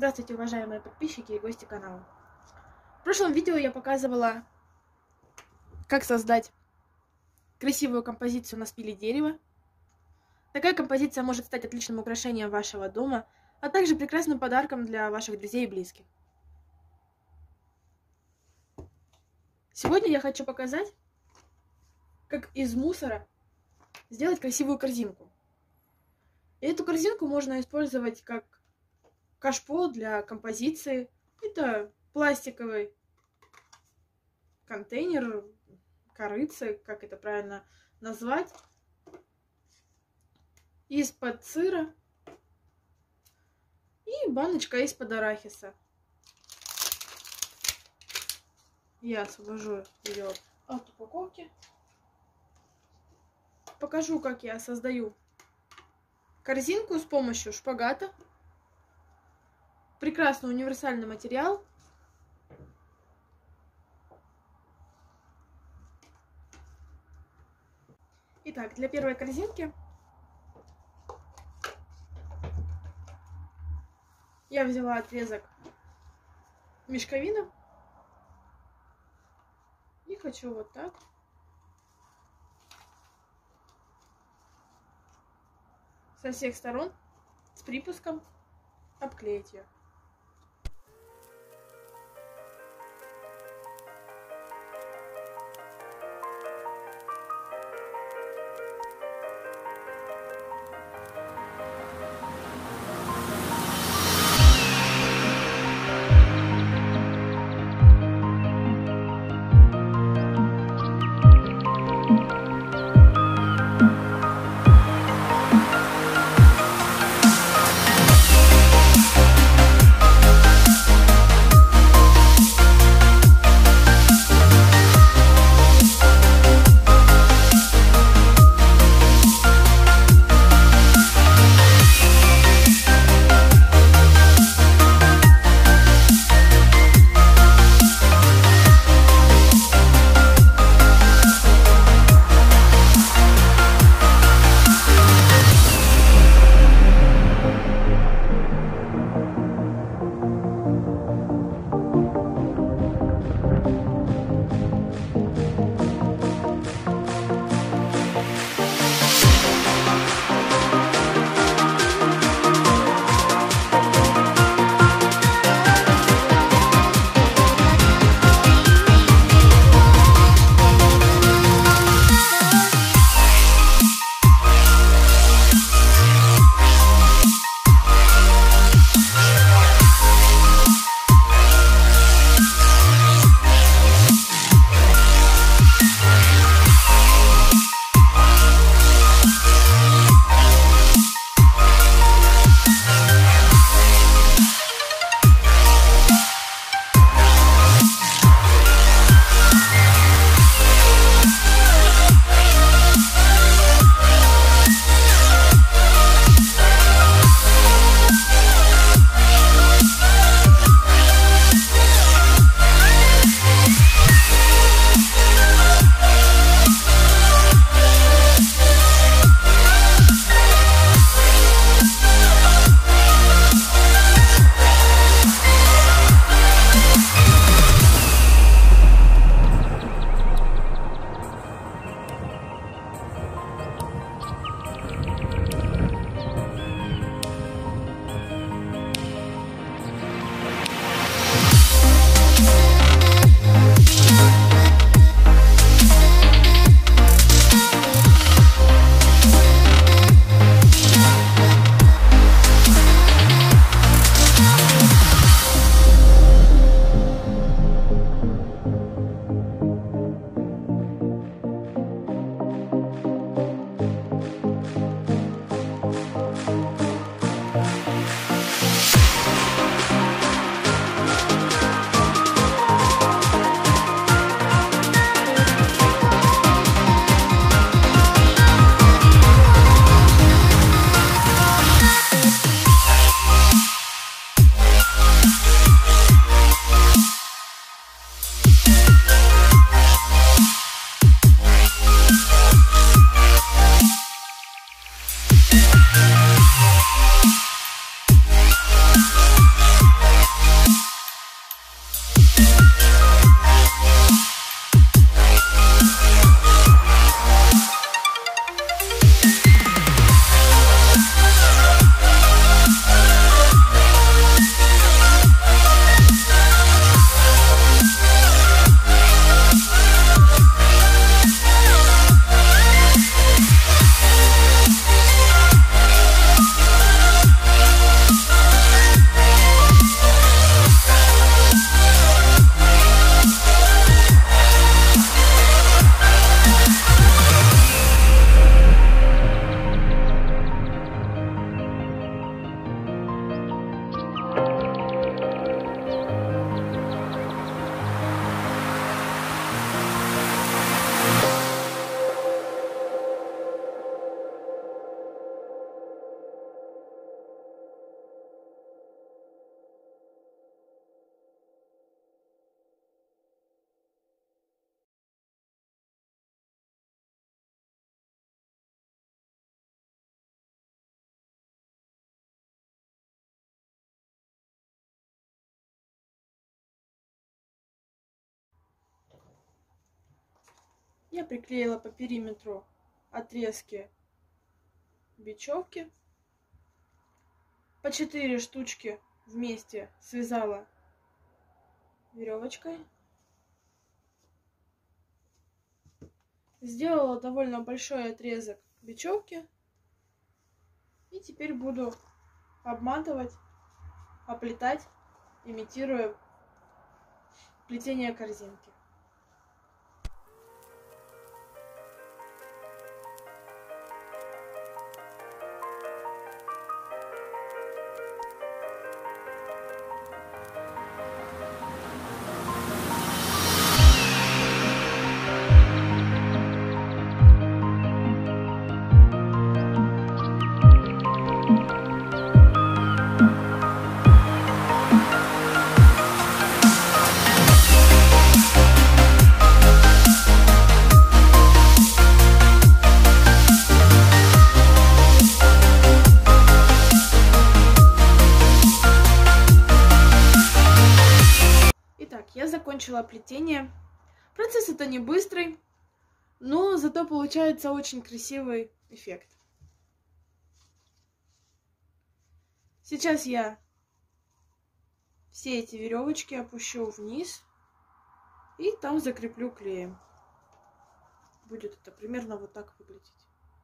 Здравствуйте, уважаемые подписчики и гости канала. В прошлом видео я показывала, как создать красивую композицию на спиле дерева. Такая композиция может стать отличным украшением вашего дома, а также прекрасным подарком для ваших друзей и близких. Сегодня я хочу показать, как из мусора сделать красивую корзинку. И эту корзинку можно использовать как кашпо для композиции. Это пластиковый контейнер, корыца, как это правильно назвать, из-под сыра и баночка из-под арахиса. Я освобожу ее от упаковки. Покажу, как я создаю корзинку с помощью шпагата. Прекрасный универсальный материал. Итак, для первой корзинки я взяла отрезок мешковины и хочу вот так со всех сторон с припуском обклеить ее. Я приклеила по периметру отрезки бечевки. По 4 штучки вместе связала веревочкой. Сделала довольно большой отрезок бечевки. И теперь буду обматывать, оплетать, имитируя плетение корзинки. Я закончила плетение. Процесс это не быстрый, но зато получается очень красивый эффект. Сейчас я все эти веревочки опущу вниз и там закреплю клеем. Будет это примерно вот так выглядеть.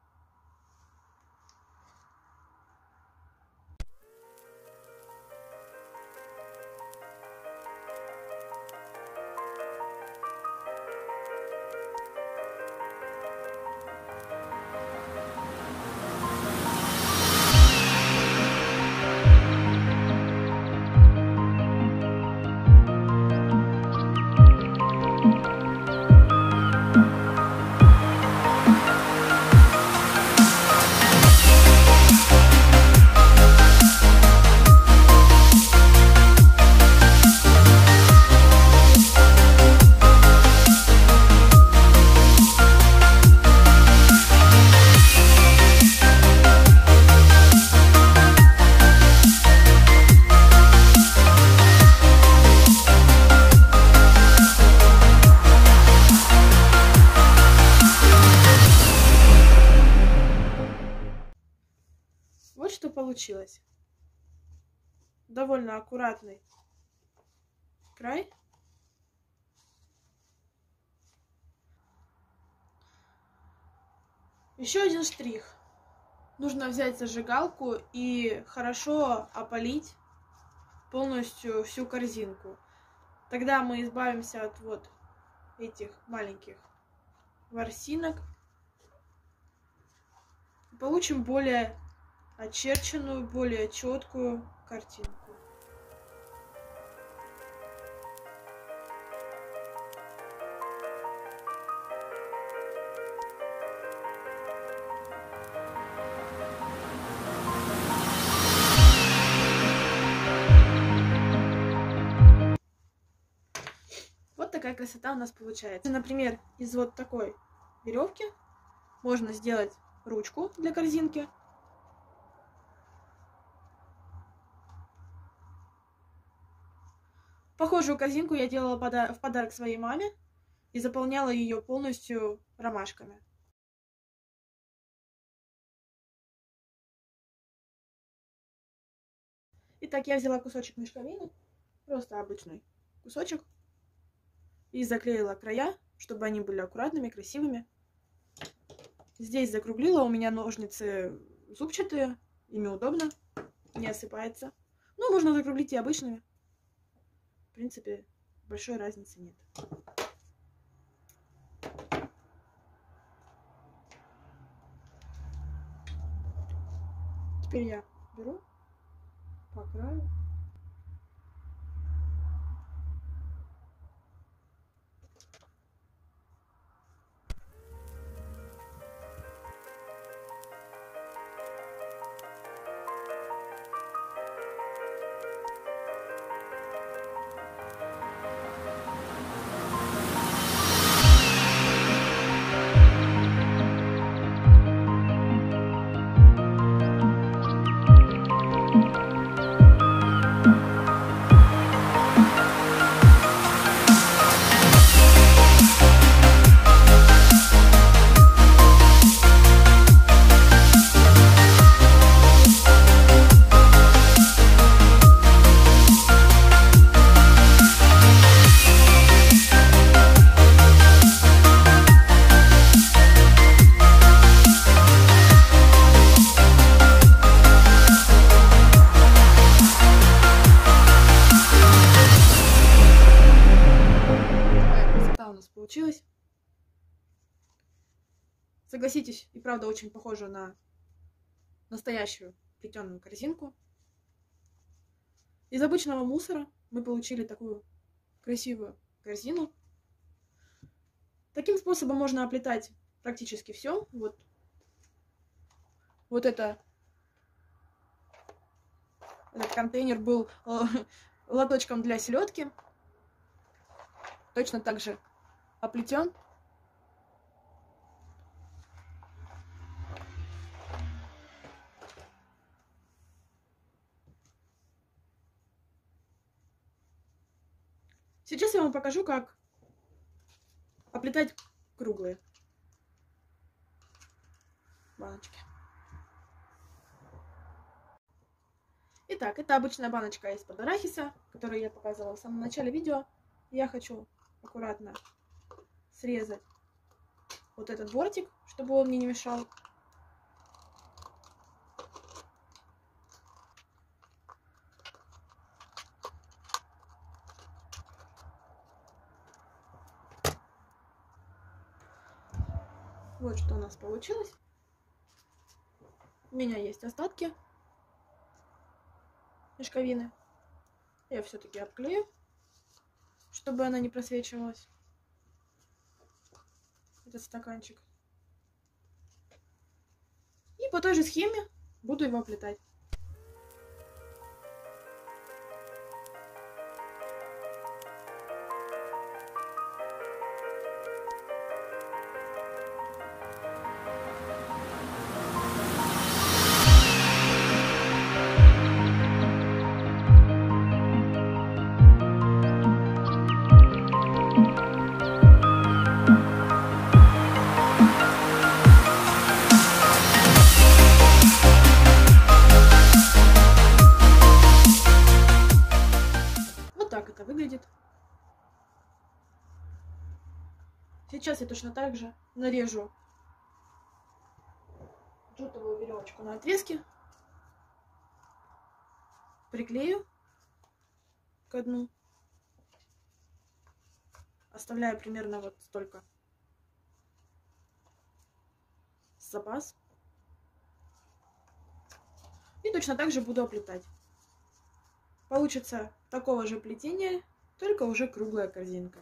Вот что получилось. Довольно аккуратный край. Еще один штрих. Нужно взять зажигалку и хорошо опалить полностью всю корзинку. Тогда мы избавимся от вот этих маленьких ворсинок. Получим более очерченную, более четкую картинку. Вот такая красота у нас получается. Например, из вот такой веревки можно сделать ручку для корзинки. Похожую корзинку я делала в подарок своей маме и заполняла ее полностью ромашками. Итак, я взяла кусочек мешковины, просто обычный кусочек, и заклеила края, чтобы они были аккуратными, красивыми. Здесь закруглила, у меня ножницы зубчатые, ими удобно, не осыпается. Ну, можно закруглить и обычными. В принципе, большой разницы нет. Теперь я беру по краю. получилось. Согласитесь, и правда очень похоже на настоящую плетеную корзинку. Из обычного мусора мы получили такую красивую корзину. Таким способом можно оплетать практически все. Вот этот контейнер был лоточком для селедки. Точно так же оплетен. Сейчас я вам покажу, как оплетать круглые баночки. Итак, это обычная баночка из-под арахиса, которую я показывала в самом начале видео. Я хочу аккуратно срезать вот этот бортик, чтобы он мне не мешал. Вот что у нас получилось. У меня есть остатки мешковины. Я все-таки обклею, чтобы она не просвечивалась. Этот стаканчик. И по той же схеме буду его оплетать. Это выглядит. Сейчас я точно так же нарежу джутовую веревочку на отрезке, приклею к дну, оставляю примерно вот столько запас и точно так же буду оплетать. Получится такого же плетения, только уже круглая корзинка.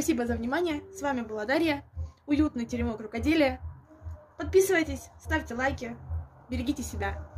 Спасибо за внимание. С вами была Дарья. Уютный теремок рукоделия. Подписывайтесь, ставьте лайки. Берегите себя.